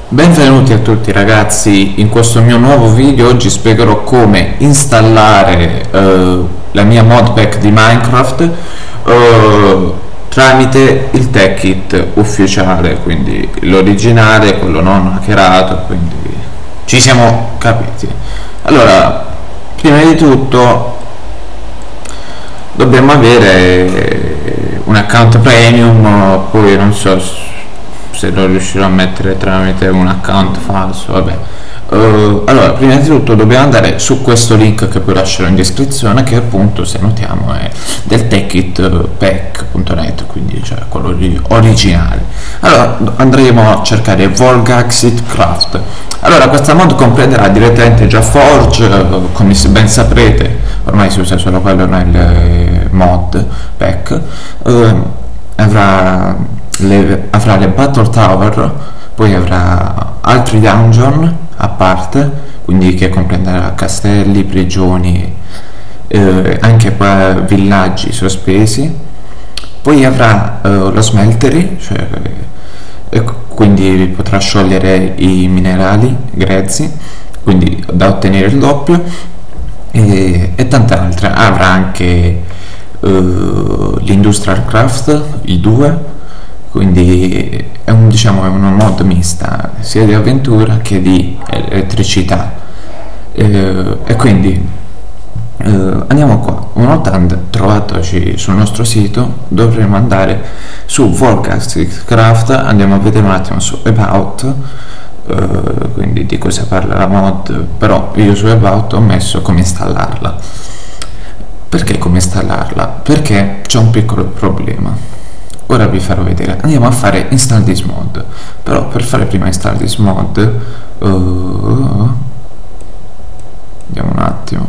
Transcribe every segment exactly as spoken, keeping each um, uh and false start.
Benvenuti a tutti ragazzi, in questo mio nuovo video oggi spiegherò come installare eh, la mia modpack di Minecraft eh, tramite il TechKit ufficiale, quindi l'originale, quello non hackerato, quindi ci siamo capiti. Allora, prima di tutto dobbiamo avere un account premium, poi non so se lo riuscirò a mettere tramite un account falso, vabbè. Uh, allora, prima di tutto dobbiamo andare su questo link che poi lascerò in descrizione, che appunto, se notiamo, è del techkit pack punto net, quindi cioè quello lì originale. Allora andremo a cercare Volgaxit Craft. Allora, questa mod comprenderà direttamente già Forge, come ben saprete ormai si usa solo quello nel mod pack. Uh, avrà Le, avrà le Battle Tower, poi avrà altri dungeon a parte, quindi che comprenderà castelli, prigioni, eh, anche villaggi sospesi. Poi avrà eh, lo smeltery, cioè, e quindi potrà sciogliere i minerali grezzi, quindi da ottenere il doppio, e, e tante altre. Avrà anche eh, l'industrial craft, i due, quindi è un, diciamo, è una mod mista sia di avventura che di elettricità, eh, e quindi eh, andiamo qua. Una volta trovatoci sul nostro sito dovremo andare su Volgaxit Craft, andiamo a vedere un attimo su About, eh, quindi di cosa parla la mod, però io su About ho messo come installarla. Perché come installarla? Perché c'è un piccolo problema. Ora vi farò vedere. Andiamo a fare install this mod, però per fare prima install this mod uh, andiamo un attimo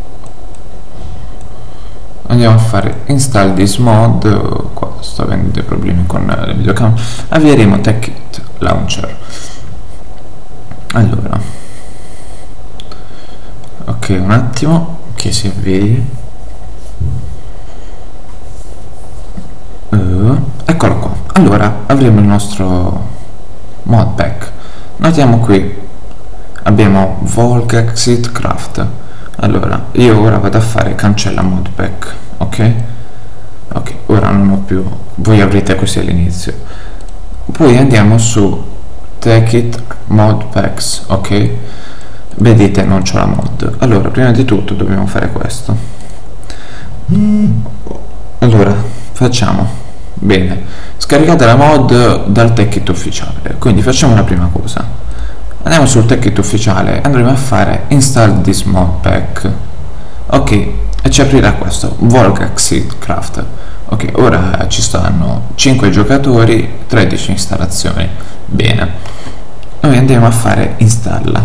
andiamo a fare install this mod. Uh, qua sto avendo dei problemi con le videocamere. Avvieremo TechKit Launcher. Allora, ok, un attimo che si avvii. Uh, eccolo qua. Allora avremo il nostro modpack. Notiamo qui abbiamo Volgaxit Craft. Allora io ora vado a fare cancella modpack, ok? Ok, ora non ho più, voi avrete così all'inizio. Poi andiamo su TechKit modpacks, ok? Vedete, non c'è la mod. Allora prima di tutto dobbiamo fare questo. Allora facciamo bene, scaricate la mod dal TechKit ufficiale. Quindi facciamo la prima cosa, andiamo sul TechKit ufficiale, andremo a fare install this modpack, ok, e ci aprirà questo Volgaxit Craft. Ok, ora ci stanno cinque giocatori, tredici installazioni. Bene, noi andiamo a fare installa.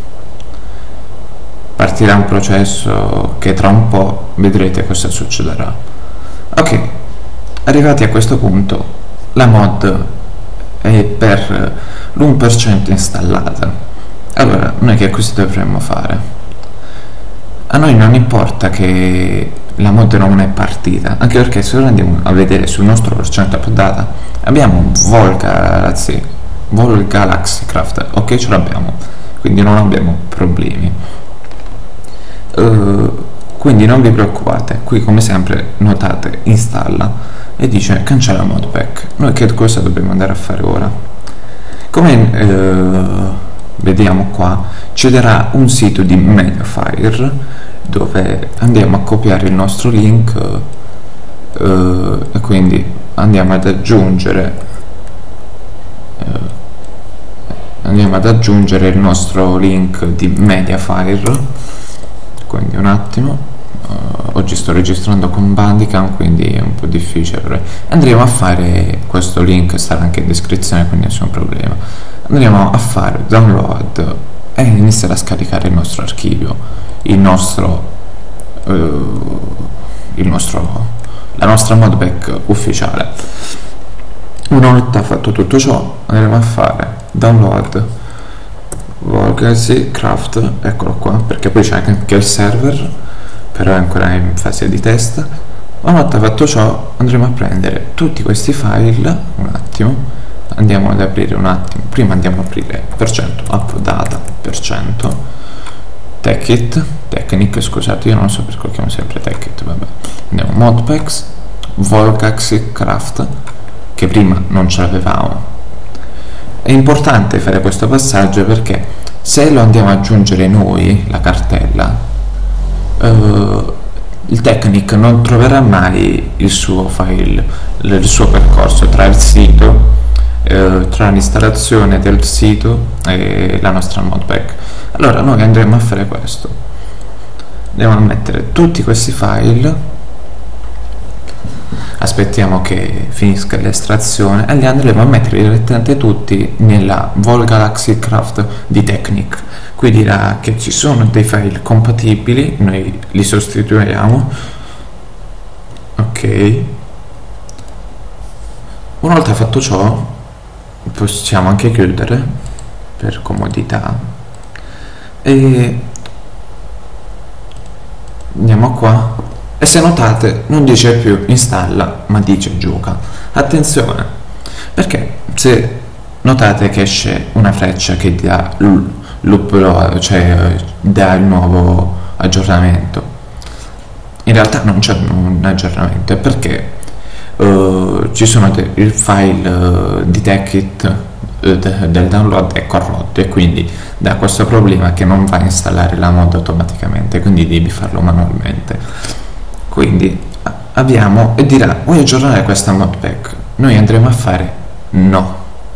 Partirà un processo che tra un po' vedrete cosa succederà. Ok, arrivati a questo punto la mod è per l'uno per cento installata. Allora noi che cosa dovremmo fare? A noi non importa che la mod non è partita, anche perché se ora andiamo a vedere sul nostro percento updata abbiamo Volgalaxy Volgalaxy Craft, ok, ce l'abbiamo, quindi non abbiamo problemi. uh, quindi non vi preoccupate, qui come sempre notate installa e dice cancella modpack. Noi che cosa dobbiamo andare a fare ora? Come eh, vediamo qua, ci darà un sito di Mediafire dove andiamo a copiare il nostro link, eh, e quindi andiamo ad aggiungere eh, andiamo ad aggiungere il nostro link di Mediafire. Quindi un attimo, uh, oggi sto registrando con Bandicam, quindi è un po' difficile. Andremo a fare questo link, sarà anche in descrizione, quindi nessun problema. Andremo a fare download e iniziare a scaricare il nostro archivio, il nostro, uh, il nostro la nostra modpack ufficiale. Una volta fatto tutto ciò andremo a fare download Volgaxit Craft, eccolo qua, perché poi c'è anche il server, però è ancora in fase di test. Una volta fatto ciò andremo a prendere tutti questi file, un attimo, andiamo ad aprire un attimo, prima andiamo ad aprire percento app data percento Techit, Technic, scusate, io non so perché lo chiamo sempre Techit, vabbè. Andiamo modpacks, Volcaxicraft, che prima non ce l'avevamo. È importante fare questo passaggio perché se lo andiamo ad aggiungere noi, la cartella, eh, il Technic non troverà mai il suo file, il suo percorso tra il sito, eh, tra l'installazione del sito e la nostra modpack. Allora noi andremo a fare questo, andiamo a mettere tutti questi file, aspettiamo che finisca l'estrazione e li andremo a mettere direttamente tutti nella Volcaxicraft di Technic. Qui dirà che ci sono dei file compatibili, noi li sostituiamo, ok. Una volta fatto ciò possiamo anche chiudere per comodità e andiamo qua e se notate non dice più installa ma dice gioca. Attenzione, perché se notate che esce una freccia che dà l'upload, cioè dà il nuovo aggiornamento, in realtà non c'è un aggiornamento, è perché uh, ci sono il file uh, di Techit uh, de, del download è corrotto e quindi dà questo problema che non va a installare la mod automaticamente, quindi devi farlo manualmente. Quindi abbiamo e dirà vuoi aggiornare questa modpack? Noi andremo a fare no.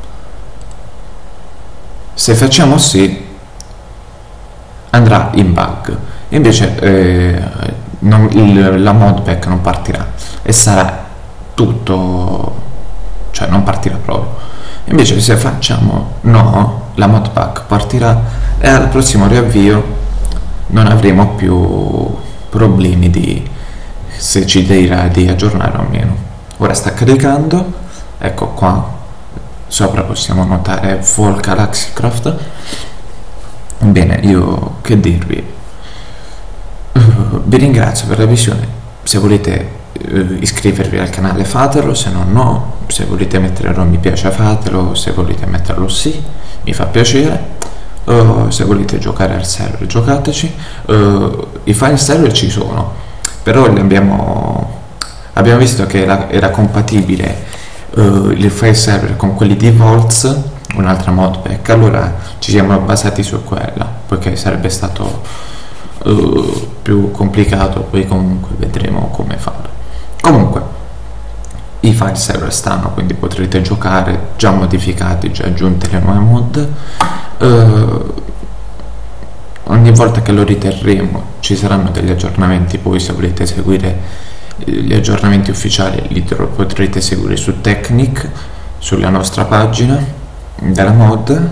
Se facciamo sì andrà in bug, invece eh, non, il, la modpack non partirà e sarà tutto, cioè non partirà proprio. Invece se facciamo no, la modpack partirà e al prossimo riavvio non avremo più problemi di se ci dirà di aggiornare o meno. Ora sta caricando, ecco qua sopra possiamo notare Volcaxicraft. Bene, io che dirvi, uh, vi ringrazio per la visione. Se volete uh, iscrivervi al canale fatelo, se no no, se volete mettere un mi piace fatelo, se volete metterlo sì, mi fa piacere. Uh, se volete giocare al server giocateci. Uh, i file server ci sono, però li abbiamo, abbiamo visto che era, era compatibile uh, il file server con quelli di Volts, un'altra modpack, allora ci siamo basati su quella, poiché sarebbe stato uh, più complicato, poi comunque vedremo come fare. Comunque i file server stanno, quindi potrete giocare già modificati, già aggiunte le nuove mod. Uh, ogni volta che lo riterremo ci saranno degli aggiornamenti, poi se volete seguire gli aggiornamenti ufficiali li potrete seguire su Technic, sulla nostra pagina della mod,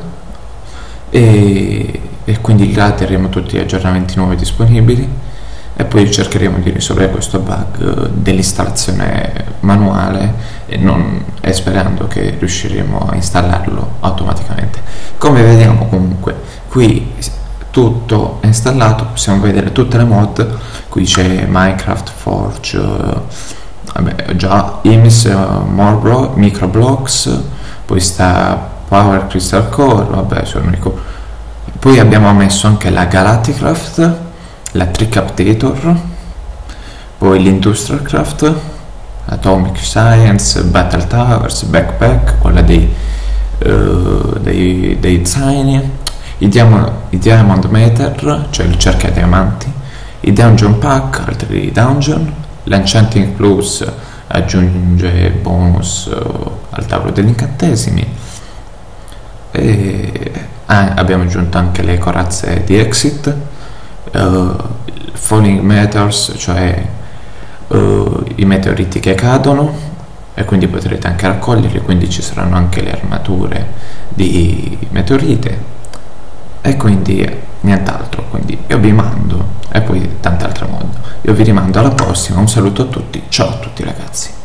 e, e quindi là terremo tutti gli aggiornamenti nuovi disponibili e poi cercheremo di risolvere questo bug dell'installazione manuale e, non, e sperando che riusciremo a installarlo automaticamente. Come vediamo comunque qui tutto è installato, possiamo vedere tutte le mod, qui c'è Minecraft Forge, uh, vabbè, già I M S, uh, Morblo, Microblocks, poi sta Power Crystal Core, vabbè sono unico. Poi abbiamo messo anche la Galacticraft, la Trick Updator, poi l'Industrial Craft, Atomic Science, Battle Towers, Backpack, quella dei, uh, dei, dei zaini, i Diamond, i Diamond Meter, cioè il cerchio a diamanti, i Dungeon Pack, altri dungeon, l'Enchanting Plus aggiunge bonus uh, al tavolo degli incantesimi, e ah, abbiamo aggiunto anche le corazze di Exit, uh, Falling Meteors, cioè uh, i meteoriti che cadono, e quindi potrete anche raccoglierli, quindi ci saranno anche le armature di meteorite, e quindi nient'altro. Quindi io vi mando, e poi tante altre mod, io vi rimando alla prossima, un saluto a tutti, ciao a tutti ragazzi.